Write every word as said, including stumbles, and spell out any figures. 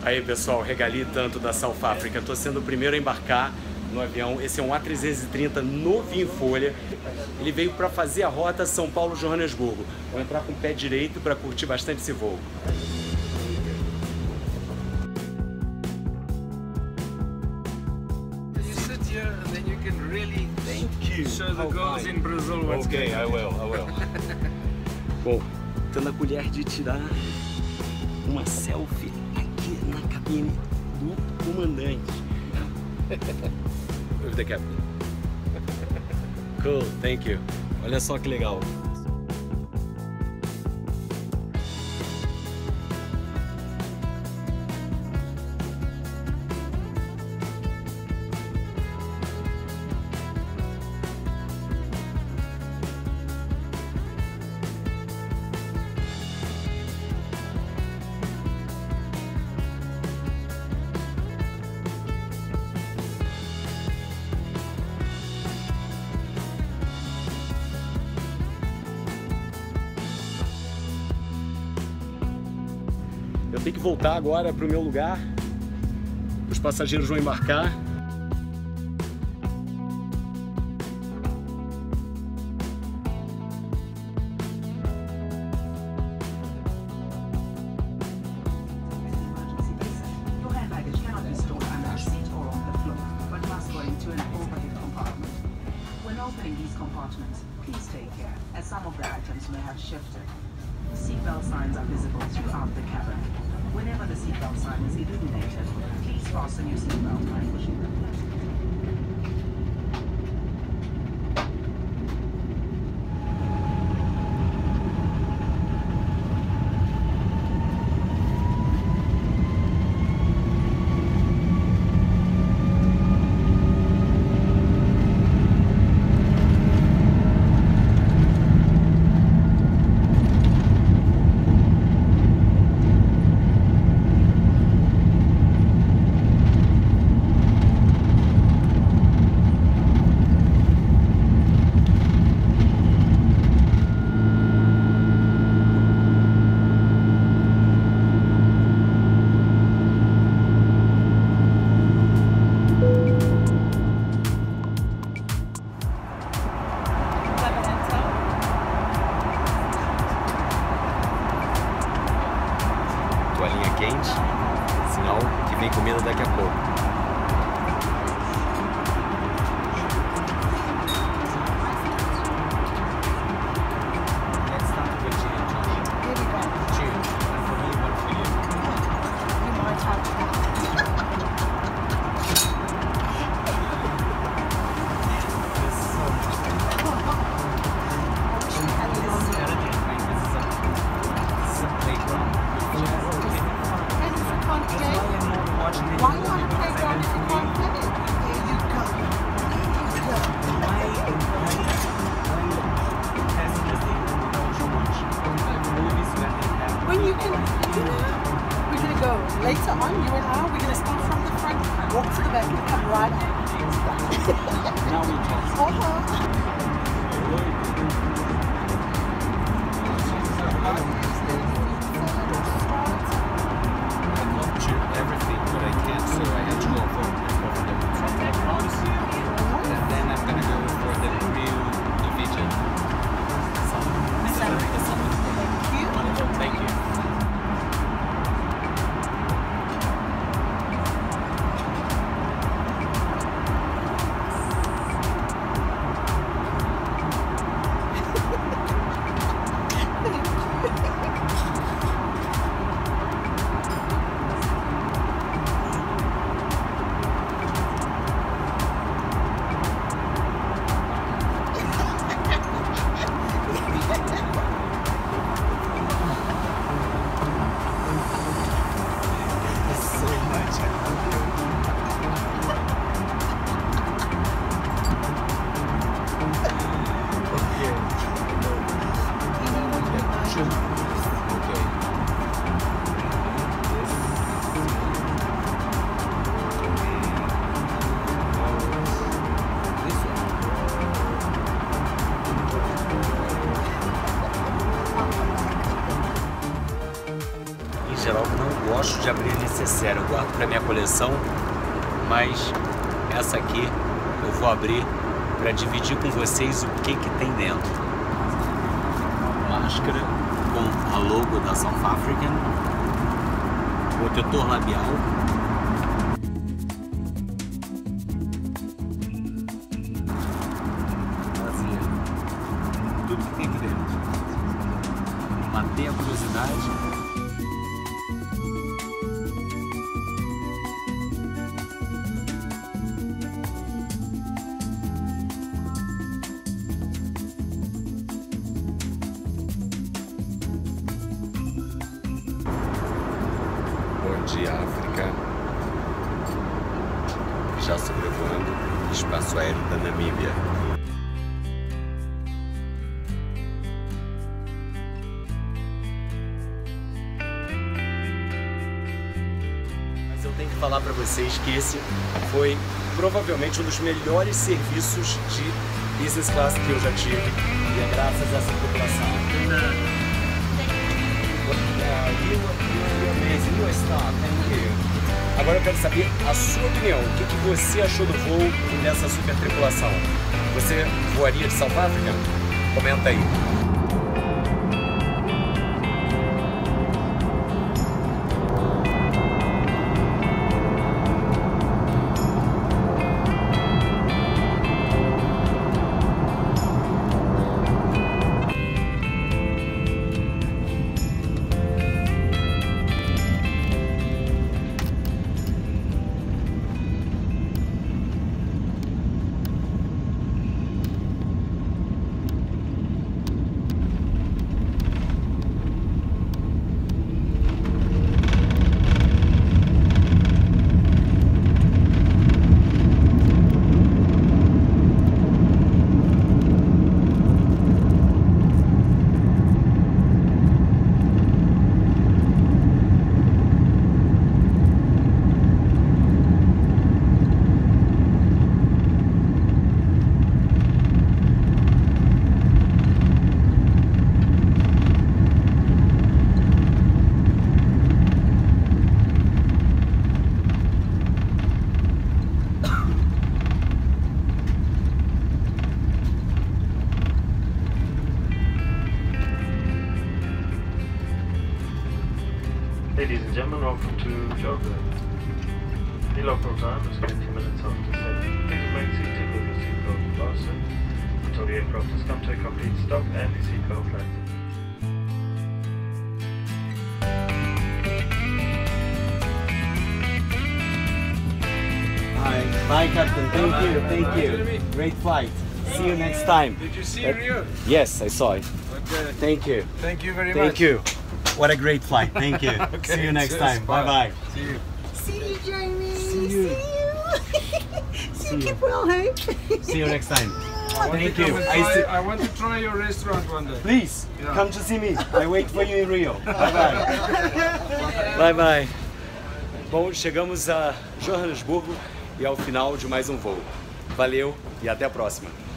Aí pessoal, regali tanto da South Africa, estou sendo o primeiro a embarcar no avião. Esse é um A trezentos e trinta novinho em folha. Ele veio para fazer a rota São Paulo-Joanesburgo. Vou entrar com o pé direito para curtir bastante esse voo. Show the girls in Brazil what's Okay, going on. I will, I will. Bom, tô na colher de tirar uma selfie aqui na cabine do comandante. With the captain. Cool, thank you. Olha só que legal. Eu tenho que voltar agora para o meu lugar. Os passageiros vão embarcar. Seatbelt signs are visible throughout the cabin. Whenever the seatbelt sign is illuminated, please fasten your seatbelt by pushing the button. Toalhinha quente, sinal que vem comida daqui a pouco. Why not play down if you can't play it? There you go. When you can, you know, we're going to go later on, you and I, we're going to start from the front, walk to the back, and come right back. Now we talk. Uh-huh. Everything, but I can't, so I had to go for and then I'm gonna go for the real ceviche. Thank you. Em geral, não gosto de abrir eles Essa é sério, eu guardo para minha coleção, mas essa aqui eu vou abrir para dividir com vocês o que que tem dentro. Máscara com a logo da South African, protetor labial, brasileiro, tudo que tem aqui dentro. Matei a curiosidade. Bom dia, África. Já sobrevoando o espaço aéreo da Namíbia. Mas eu tenho que falar para vocês que esse foi provavelmente um dos melhores serviços de business class que eu já tive, e é graças a essa tripulação. Agora eu quero saber a sua opinião. O que, que você achou do voo e dessa super tripulação? Você voaria de South Africa? Comenta aí. Ladies and gentlemen, welcome to Joburg. The local time is twenty minutes after seven. Please remain seated with your seatbelt fastened until the aircraft has come to a complete stop and the seatbelt lighted. Bye. Bye, Captain. Thank you. Thank you. Great flight. See you next time. Did you see Rio? Yes, I saw it. Okay. Thank you. Thank you very Thank much. you. What a great flight. Thank you. Okay, See you next cheers, time. Bye bye. See you. See you, Jamie. See you. See you. See you. Keep well, hey? See you next time. I want Thank to come you. and I try, see- I want to try your restaurant one day. Please Yeah. come to see me. I wait for you in Rio. Bye bye. Bye bye. Bom, chegamos a Johannesburgo e ao final de mais um voo. Valeu e até a próxima.